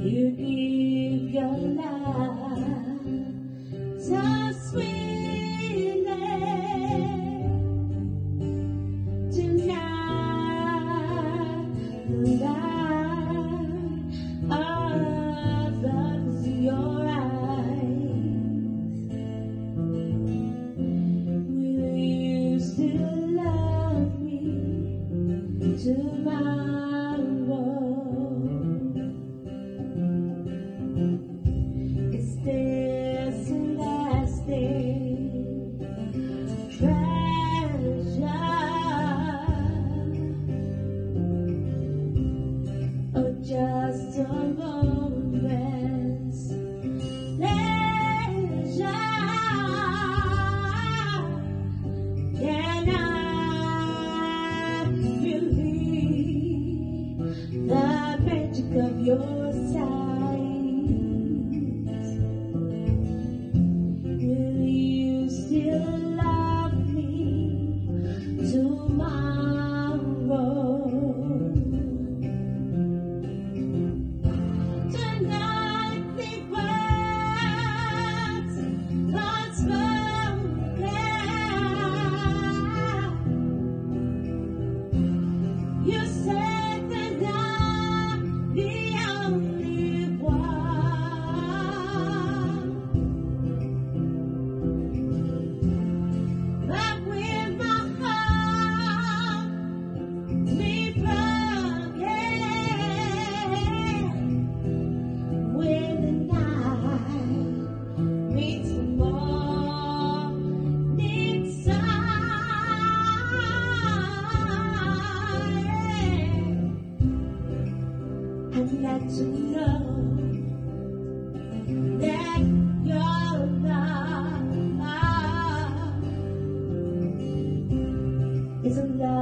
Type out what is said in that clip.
You give your love so sweetly tonight. The light of your eyes. Will you still love me tomorrow? Is this a lasting treasure, or just a moment's pleasure? Can I believe the magic of your sight? Will you still love me tomorrow? Tonight the words unspoken. You said that I'm the only one, but with my heart be broken, when the night meets the morning sun, I'd like to know that your love is a love